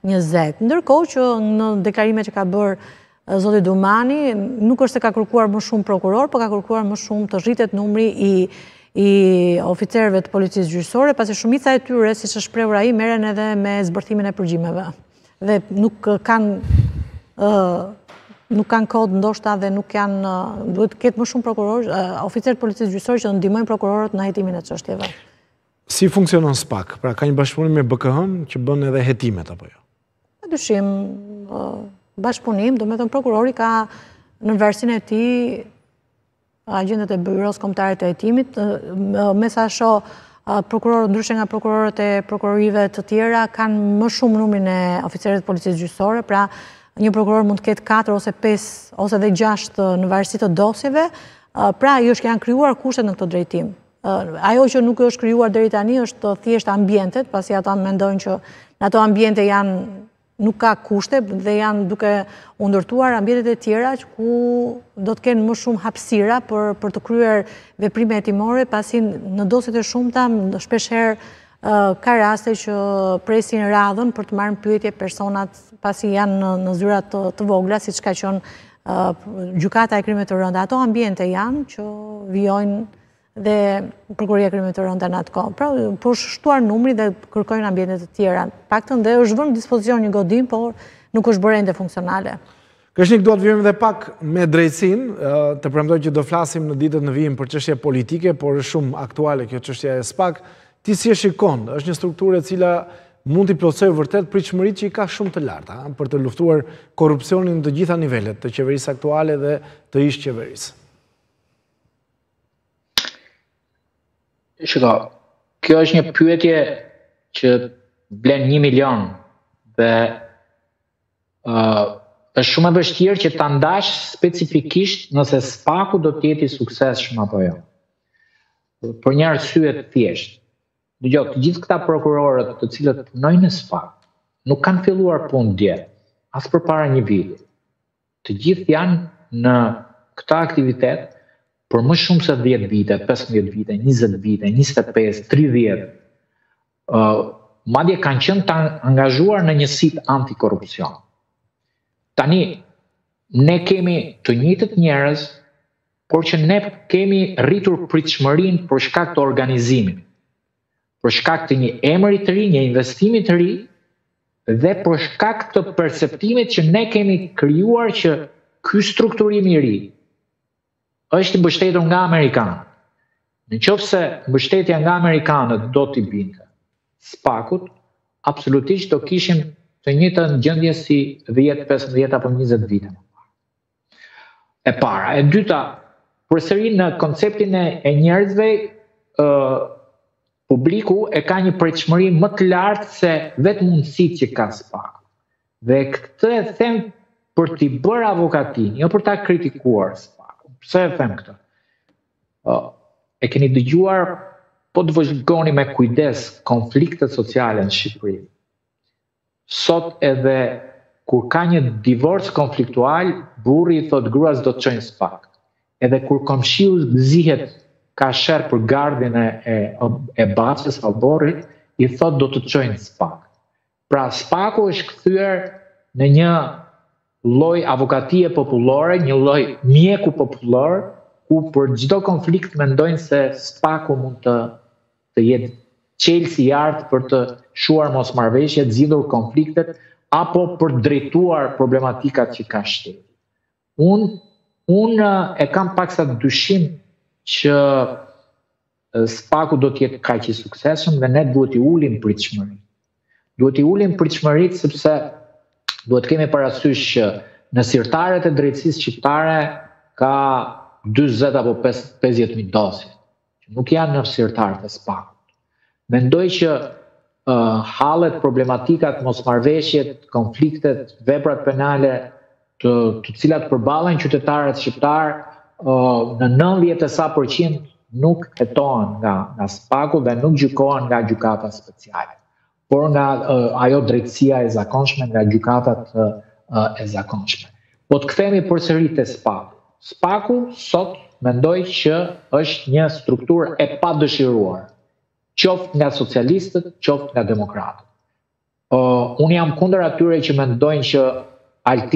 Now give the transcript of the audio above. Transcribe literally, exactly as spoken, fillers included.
njëzet. Ndërkohë që në deklarimet që ka bërë zoti Dumani, nuk është se ka kërkuar më shumë prokuror, por ka kërkuar më shumë të rritet numri i i oficerëve të policisë gjyqësore, pasi shumica e tyre, si që shprehur ai, merren edhe me zbërthimin e përgjimeve. Dhe nuk kanë nuk kanë kod ndoshta dhe nuk janë, duhet të ketë më shumë prokurorë, oficerë të policisë gjyqësore që ndihmojnë prokurorët në hetimin e çështjeve. Si funksionon SPAK? Pra ka një bashkëpunim me B K H-n që bën edhe hetimet apo jo? Pa dyshim, bashkëpunim, do me thënë prokurori ka në versin e tij agjendet e byros kombëtare të hetimit, me sa shoh prokurorët, ndryshe nga prokurorët e prokurorive të tjera, kanë më shumë numrin e oficerëve të policisë gjyqësore, pra një prokuror mund të ketë katër ose pesë ose edhe gjashtë në varësi të dosjeve, pra jo është janë krijuar kushtet në këtë drejtim. Ajo që nuk është krijuar deri tani është thjesht ambientet, pasi ata mendojnë që në ato ambiente janë nuk ka kushte dhe janë duke u ndërtuar ambientet e tjera ku do të kenë më shumë hapësira për për të kryer veprime hetimore, pasi në dosjet e shumta shpeshherë ka raste që presin radhën për të marrë në pyetje personat pasi janë në, në zyra të, të vogla, siç ka qenë uh, gjykata e krimeve të rënda. Ato ambiente janë që vijojnë dhe prokuroria e krimeve të rënda në atë kohë. Pra, po shtuar numri dhe kërkojnë ambiente të tjera. Paktën dhe është vënë në dispozicion një godim, por nuk është bërë ende funksionale. Kreshnik, do të vijmë edhe pak me drejtësinë, të premtoj që do flasim në ditët në vijim për çështje politike, por është shumë aktuale kjo çështja e SPAK. Ti si e shikon? Është një strukturë e cila mund t'i plotësojë vërtet pritshmëritë që i ka shumë të larta për të luftuar korrupsionin në të gjitha nivelet të qeverisë aktuale dhe të ish qeverisë. Shiko, kjo është një pyetje që blen një milion dhe uh, është shumë e vështirë që ta ndash specifikisht nëse SPAK-u do të jetë i suksesshëm apo jo. Për një arsye të thjeshtë. Dëgjoj, të gjithë këta prokurorët të cilët punojnë në SPAK nuk kanë filluar punë dje, as përpara një viti. Të gjithë janë në këtë aktivitet për më shumë se dhjetë vite, pesëmbëdhjetë vite, njëzet vite, njëzet e pesë, tridhjetë. Uh, madje kanë qenë të angazhuar në njësitë antikorrupsion. Tani, ne kemi të njëjtët njerëz, por që ne kemi rritur pritshmërinë për shkak të organizimit, për shkak të një emri të ri, një investimi të ri, dhe për shkak të perceptimit që ne kemi krijuar që ky strukturim i ri është i mbështetur nga amerikanët. Në qoftë se mbështetja nga amerikanët do t'i binte SPAK-ut, absolutisht do kishim të njëjtën gjendje si dhjetë, pesëmbëdhjetë apo njëzet vite. E para, e dyta, përsëri në konceptin e njerëzve, uh, publiku e ka një pritshmëri më të lartë se vetë mundësitë që ka SPAK. Dhe këtë e them për t'i bërë avokatin, jo për ta kritikuar SPAK. Pse e them këtë? Uh, e keni dëgjuar, po të vëzhgoni me kujdes konfliktet sociale në Shqipëri. Sot edhe kur ka një divorc konfliktual, burri i thot gruas do të çojnë SPAK. Edhe kur komshiu gëzihet ka sherr për gardhin e, e, e baçës Alborrit, i thot do të çojnë SPAK. Pra SPAK-u është kthyer në një lloj avokatie popullore, një lloj mjeku popullor, ku për çdo konflikt mendojnë se SPAK-u mund të, të jetë çelësi i artë për të shuar mosmarrëveshje, të zgjidhur konfliktet, apo për drejtuar problematikat që ka shteti. Unë un, e kam paksa dyshim që SPAK-u do të jetë kaq i suksesshëm dhe ne duhet i ulim pritshmërinë. Duhet i ulim pritshmërinë sepse duhet kemi parasysh që në sirtaret e drejtësisë shqiptare ka dyzet apo pesëdhjetë mijë dosje, që nuk janë në sirtaret e SPAK-ut. Mendoj që uh, hallet, problematikat, mosmarrëveshjet, konfliktet, veprat penale të, të cilat përballen qytetarët shqiptar uh, në nëntëdhjetë e sa përqind nuk hetohen nga, nga SPAK-u dhe nuk gjykohen nga gjykata speciale, por nga uh, ajo drejtësia e zakonshme, nga gjykatat uh, uh, e zakonshme. Po të kthehemi përsëri te SPAK-u. SPAK-u sot mendoj që është një strukturë e padëshiruar, qoftë nga socialistët, qoftë nga demokratët. Uh, unë jam kundër atyre që mendojnë që